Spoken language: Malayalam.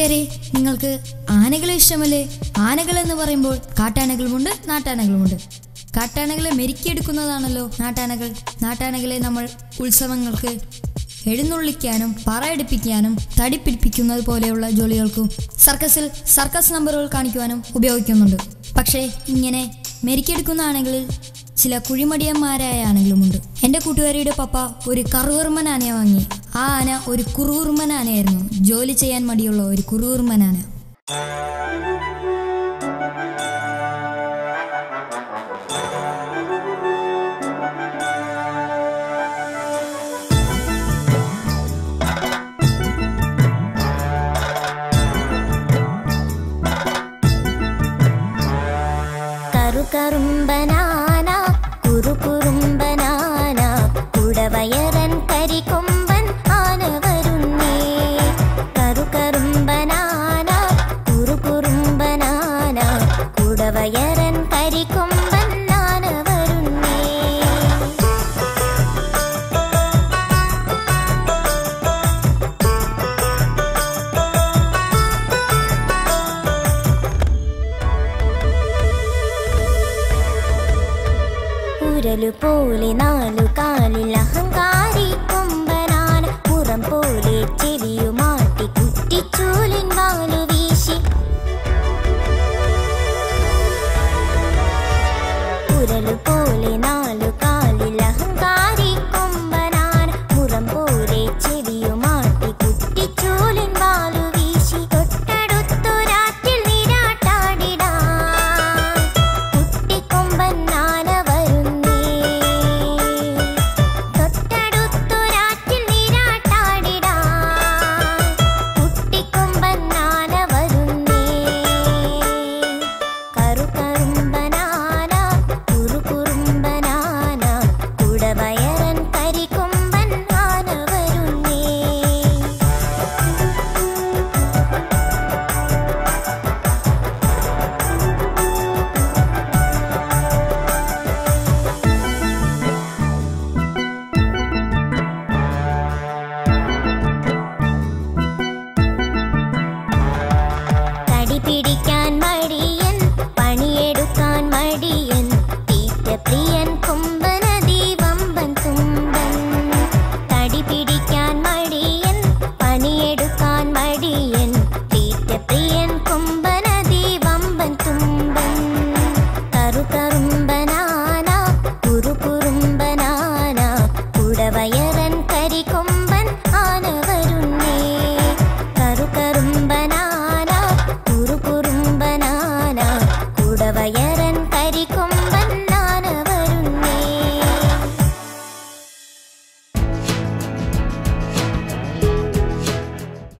കൂട്ടുകാരെ, നിങ്ങൾക്ക് ആനകളെ ഇഷ്ടമല്ലേ? ആനകൾ എന്ന് പറയുമ്പോൾ കാട്ടാനകളുമുണ്ട്, നാട്ടാനകളുമുണ്ട്. കാട്ടാനകളെ മെരുക്കിയെടുക്കുന്നതാണല്ലോ നാട്ടാനകൾ. നാട്ടാനകളെ നമ്മൾ ഉത്സവങ്ങൾക്ക് എഴുന്നള്ളിക്കാനും പറയെടുപ്പിക്കാനും തടിപ്പിടിപ്പിക്കുന്നത് പോലെയുള്ള ജോലികൾക്കും സർക്കസ് നമ്പറുകൾ കാണിക്കുവാനും ഉപയോഗിക്കുന്നുണ്ട്. പക്ഷേ ഇങ്ങനെ മെരുക്കിയെടുക്കുന്ന ആനകളിൽ ചില കുഴിമടിയന്മാരായ ആനകളുമുണ്ട്. എൻ്റെ കൂട്ടുകാരിയുടെ പപ്പ ഒരു കറുകുറുമൻ ആനയെ വാങ്ങി. ആ ആന ഒരു കുറുകുറുമൻ ആനയായിരുന്നു. ജോലി ചെയ്യാൻ മടിയുള്ള ഒരു കുറുകുറുമൻ ആന. കറുകറുമ്പനാന കുറുകുറുമ്പനാന കുടവയറൻ കരിക്കൊമ്പൻ ആന വരുന്നേ. കറുകറുമ്പനാന കുറുകുറുമ്പനാന കുടവയറൻ കരിക്കൊമ്പൻ ആന വരുന്നേ. ഉരലു പോലെ